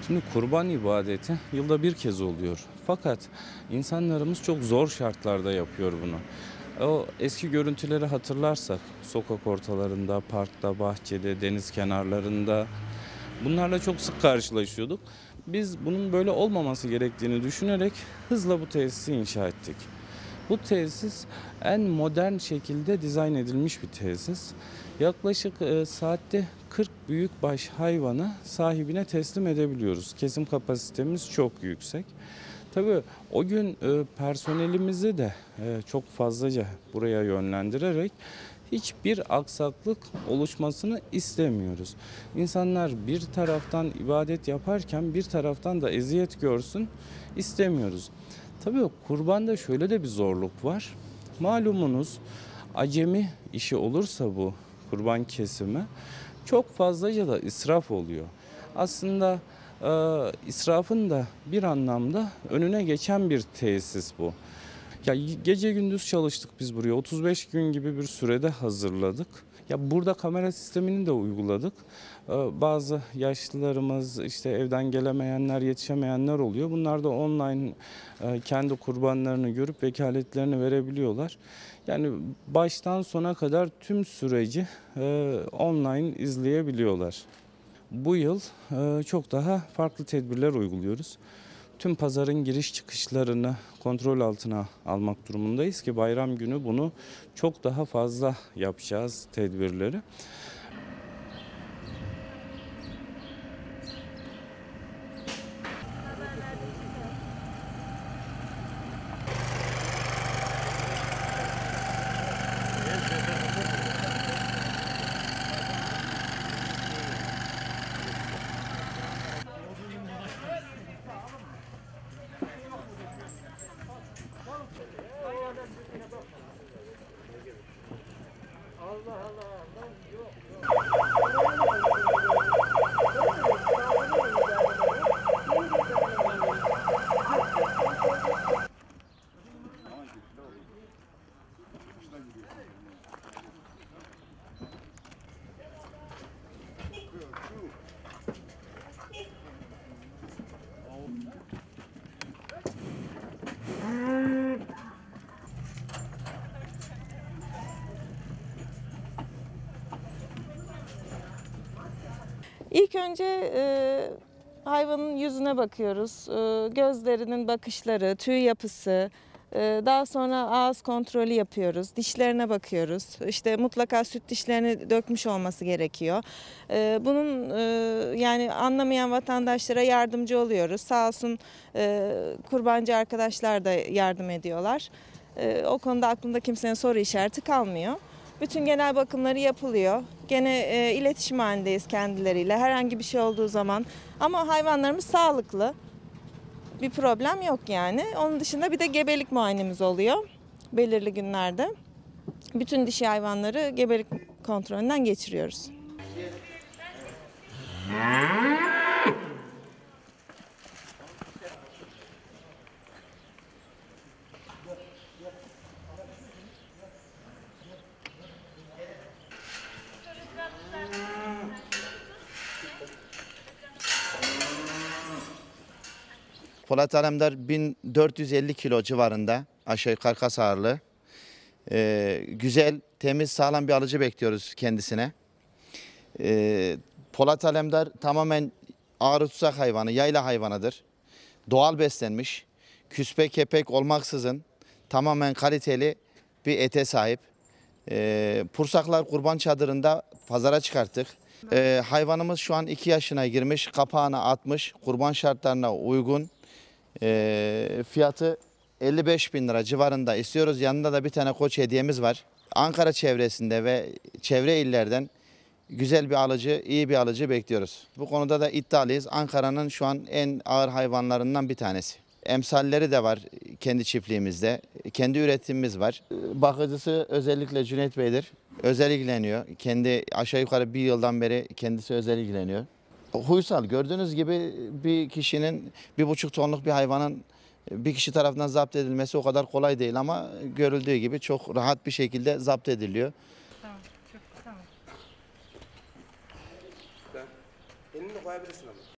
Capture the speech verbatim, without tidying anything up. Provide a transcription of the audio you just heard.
Şimdi kurban ibadeti yılda bir kez oluyor. Fakat insanlarımız çok zor şartlarda yapıyor bunu. O eski görüntüleri hatırlarsak sokak ortalarında, parkta, bahçede, deniz kenarlarında bunlarla çok sık karşılaşıyorduk. Biz bunun böyle olmaması gerektiğini düşünerek hızla bu tesisi inşa ettik. Bu tesis en modern şekilde dizayn edilmiş bir tesis. Yaklaşık e, saatte kırk büyükbaş hayvanı sahibine teslim edebiliyoruz. Kesim kapasitemiz çok yüksek. Tabii o gün e, personelimizi de e, çok fazlaca buraya yönlendirerek hiçbir aksaklık oluşmasını istemiyoruz. İnsanlar bir taraftan ibadet yaparken bir taraftan da eziyet görsün istemiyoruz. Tabii kurbanda şöyle de bir zorluk var. Malumunuz acemi işi olursa bu kurban kesimi çok fazlaca da israf oluyor. Aslında e, israfın da bir anlamda önüne geçen bir tesis bu. Ya gece gündüz çalıştık biz buraya. otuz beş gün gibi bir sürede hazırladık. Ya burada kamera sistemini de uyguladık. Ee, Bazı yaşlılarımız, işte evden gelemeyenler, yetişemeyenler oluyor. Bunlar da online e, kendi kurbanlarını görüp vekaletlerini verebiliyorlar. Yani baştan sona kadar tüm süreci e, online izleyebiliyorlar. Bu yıl e, çok daha farklı tedbirler uyguluyoruz. Tüm pazarın giriş çıkışlarını kontrol altına almak durumundayız ki bayram günü bunu çok daha fazla yapacağız tedbirleri. İlk önce e, hayvanın yüzüne bakıyoruz. E, gözlerinin bakışları, tüy yapısı, e, daha sonra ağız kontrolü yapıyoruz. Dişlerine bakıyoruz. İşte mutlaka süt dişlerini dökmüş olması gerekiyor. E, bunun e, yani anlamayan vatandaşlara yardımcı oluyoruz. Sağ olsun e, kurbancı arkadaşlar da yardım ediyorlar. E, o konuda aklımda kimsenin soru işareti kalmıyor. Bütün genel bakımları yapılıyor. Gene e, iletişim halindeyiz kendileriyle herhangi bir şey olduğu zaman. Ama hayvanlarımız sağlıklı. Bir problem yok yani. Onun dışında bir de gebelik muayenemiz oluyor belirli günlerde. Bütün dişi hayvanları gebelik kontrolünden geçiriyoruz. Polat Alemdar bin dört yüz elli kilo civarında aşağı karkas ağırlığı. Ee, güzel, temiz, sağlam bir alıcı bekliyoruz kendisine. Ee, Polat Alemdar tamamen ağrı tutsak hayvanı, yayla hayvanıdır. Doğal beslenmiş, küspe kepek olmaksızın tamamen kaliteli bir ete sahip. Ee, Pursaklar Kurban Çadırı'nda pazara çıkarttık. Ee, hayvanımız şu an iki yaşına girmiş, kapağını atmış, kurban şartlarına uygun. E, fiyatı elli beş bin lira civarında istiyoruz. Yanında da bir tane koç hediyemiz var. Ankara çevresinde ve çevre illerden güzel bir alıcı, iyi bir alıcı bekliyoruz. Bu konuda da iddialıyız. Ankara'nın şu an en ağır hayvanlarından bir tanesi. Emsalleri de var kendi çiftliğimizde. Kendi üretimimiz var. Bakıcısı özellikle Cüneyt Bey'dir. Özel ilgileniyor. Kendi aşağı yukarı bir yıldan beri kendisi özel ilgileniyor. Huysal, gördüğünüz gibi bir kişinin bir buçuk tonluk bir hayvanın bir kişi tarafından zapt edilmesi o kadar kolay değil ama görüldüğü gibi çok rahat bir şekilde zapt ediliyor. Tamam, çok tamam. Elini koyabilirsin ama.